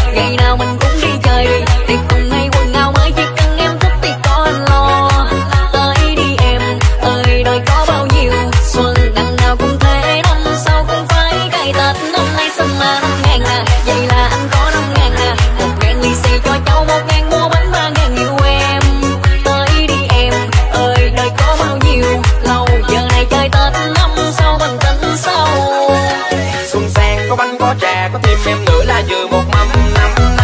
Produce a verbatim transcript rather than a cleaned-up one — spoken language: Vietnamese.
ngày nào mình cũng đi chơi đi. Tiệc tùng hay quần áo mới chỉ cần em thích thì có anh lo. Tới đi em ơi đời có bao nhiêu, xuân đằng nào cũng thế, năm sau cũng phải cày Tết. Năm nay xuân mà năm ngàn à, vậy là anh có năm ngàn à. Một ngàn lì xì cho cháu, một ngàn mua bánh, ba ngàn yêu em. Tới đi em ơi đời có bao nhiêu, lâu giờ này chơi Tết, năm sau mình tính sau. Xuân sang có bánh có trà, có thêm em nữa là vừa một mâm năm.